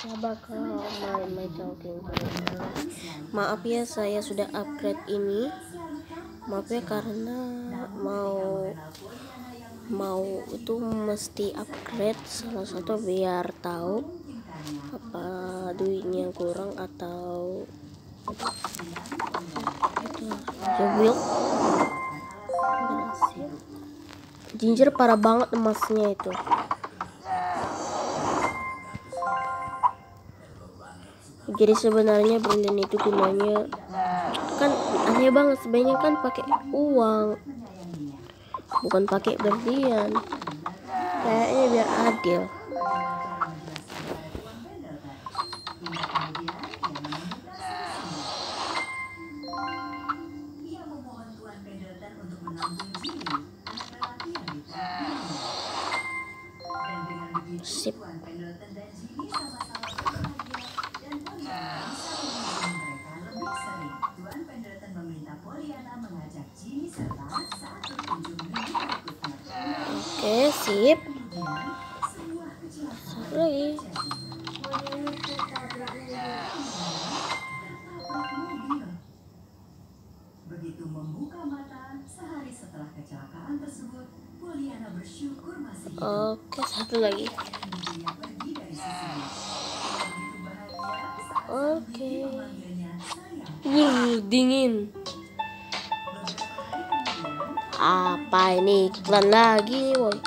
Ya bakal my talking. Maaf ya, saya sudah upgrade ini. Maaf ya, karena mau itu mesti upgrade salah satu biar tahu apa duitnya kurang atau itu build. Ginger parah banget emasnya itu. Jadi sebenarnya berlian itu gunanya kan aneh banget, sebenarnya kan pakai uang bukan pakai berlian, kayaknya biar adil. Sip. Oke, sip. Satu lagi. Begitu membuka mata sehari setelah kecelakaan tersebut, Poliana bersyukur masih hidup. Oke, satu lagi. Oke. Dingin. Apa ini, iklan lagi nih, woy.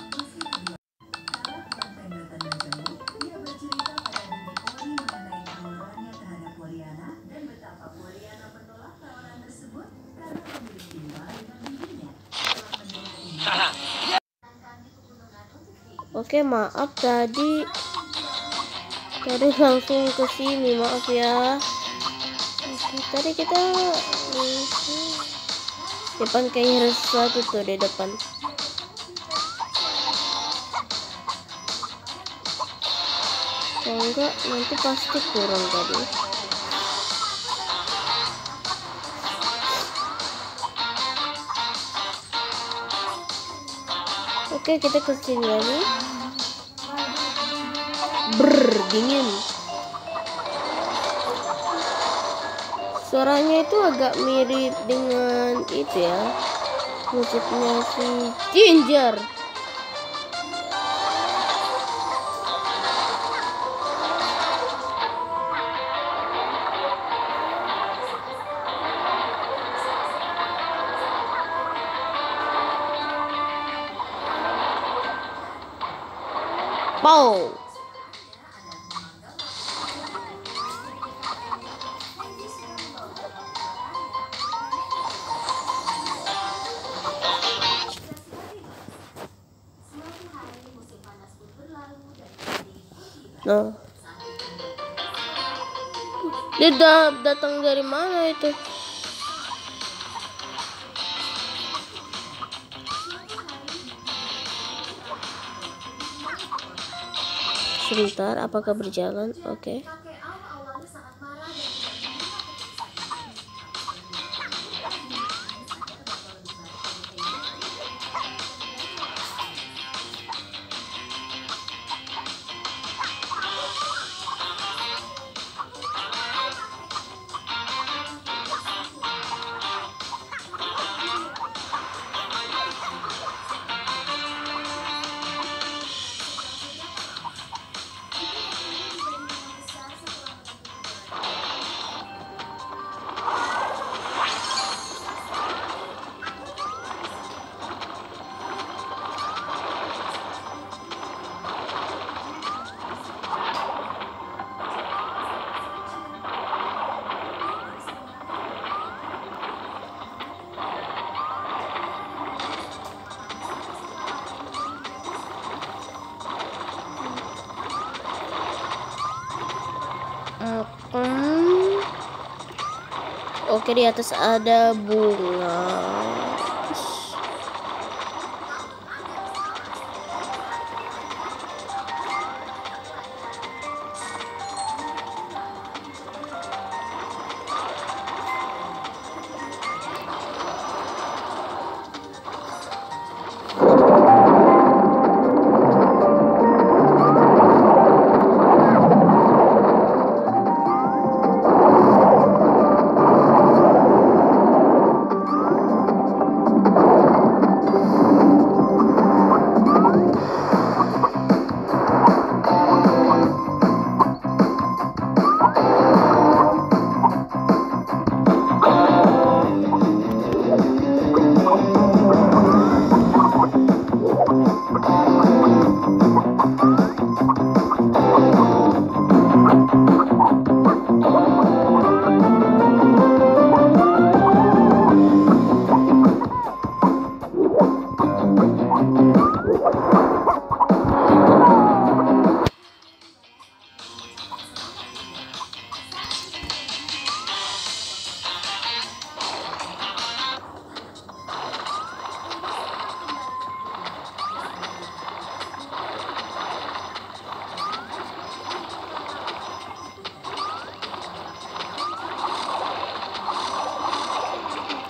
Oke, maaf tadi langsung ke sini, maaf ya. Oke, tadi kita depan kayaknya harus satu tuh di depan. Kalau enggak nanti pasti kurang tadi. Oke, kita ke sini lagi. Dingin. Suaranya itu agak mirip dengan itu ya, musiknya si Ginger. Pow. Nah, dia datang dari mana itu? Sebentar, apakah berjalan? Oke. Oke, di atas ada bunga.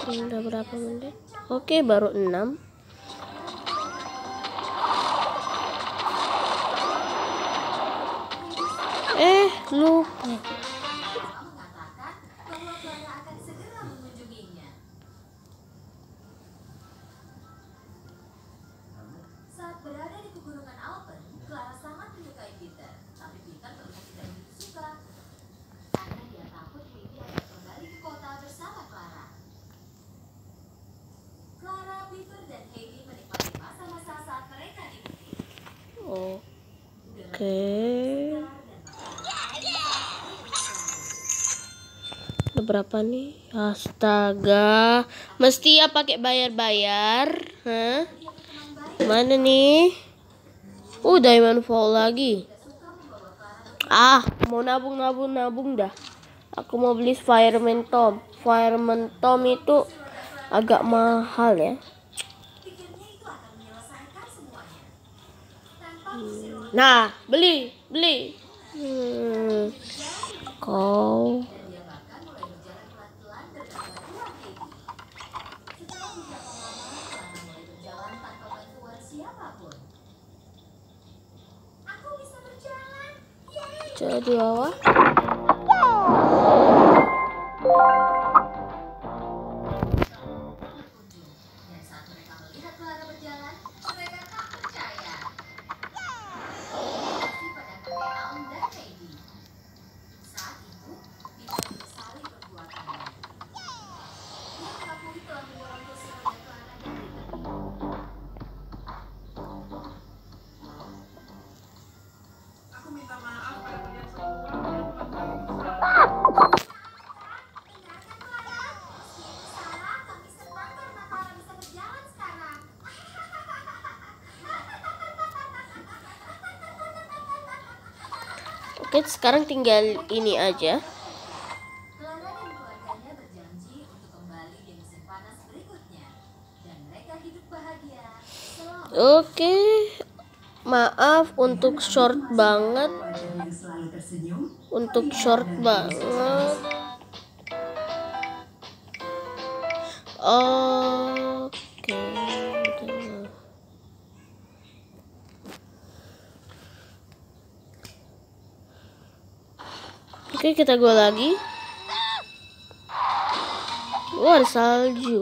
Udah berapa menit? Oke, baru 6. Lupa. mengatakan bahwa Clara akan segera mengunjunginya. Saat berada di pegunungan Alpen, Clara sangat menyukai Peter, tapi Peter terlihat tidak begitu suka karena dia takut Heidi akan kembali ke kota bersama Clara. Clara, Peter, dan Heidi menikmati masa-masa saat mereka di bukit. Oke. Udah berapa nih? Astaga, mesti ya pakai bayar-bayar. Hah? Mana nih? Diamond Fall lagi. Mau nabung dah. Aku mau beli Fireman Tom. Fireman Tom itu agak mahal ya. Nah, beli. Kau. Jadi bawah. Dan saat mereka melihat Clara berjalan, mereka tak percaya. Masih pada kakek Aum dan Heidi. Saat itu, Peter menyesali perbuatannya. Dia mengakui telah mendorong kursi roda Clara dari tebing. Aku minta maaf pada kalian semua. Oke, sekarang tinggal ini aja. Clara dan keluarganya berjanji untuk kembali di musim panas berikutnya. Dan mereka hidup bahagia selama Oke. Maaf untuk short banget. yang selalu tersenyum. Untuk short banget. Oke. Oke, kita go lagi. Wah, ada salju.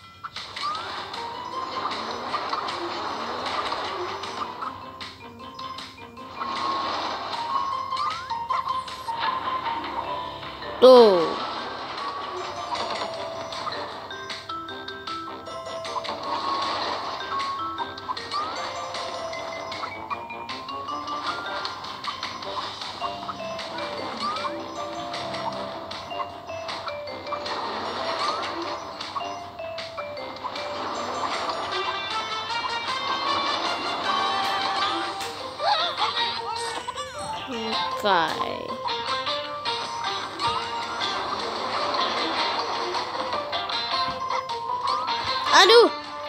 Tuh. Kai. Aduh.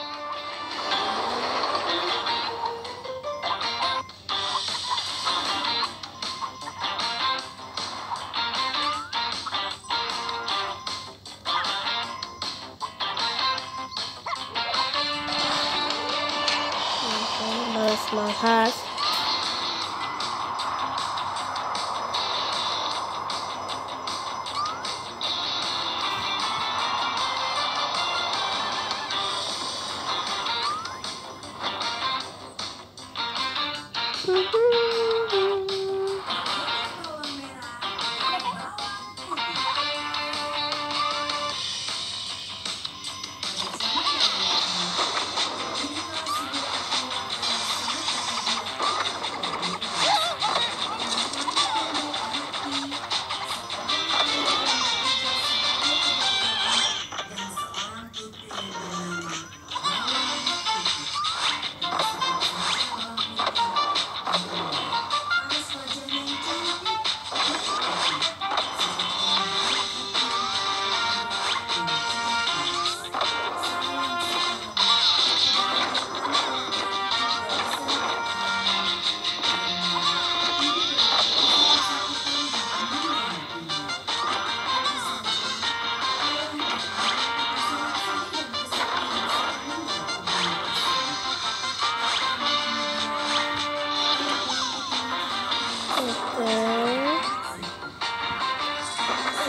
Malas.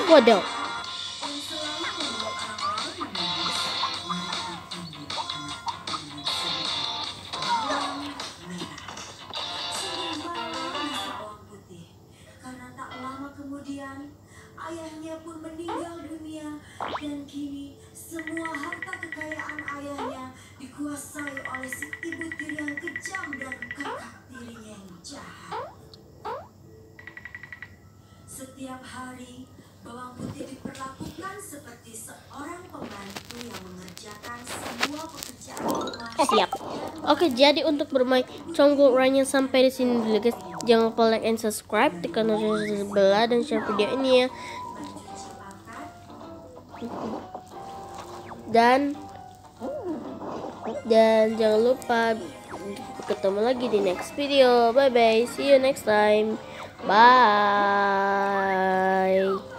Waduh. yang selalu membuat orang lain menangis, mengatakan bawang merah. Sungguh malang nasib bawang putih, karena tak lama kemudian ayahnya pun meninggal dunia dan kini semua harta kekayaan ayahnya dikuasai oleh si ibu tiri yang kejam dan kakak tirinya yang jahat. Setiap hari, bawang putih diperlakukan seperti seorang pembantu yang mengerjakan semua pekerjaan rumah. Siap. Oke, jadi untuk bermain Conggul Run sampai di sini dulu guys. Jangan lupa like and subscribe, tekan notifikasi sebelah dan share video ini ya. Mencuci bakat, Dan jangan lupa ketemu lagi di next video. Bye bye. See you next time. Bye.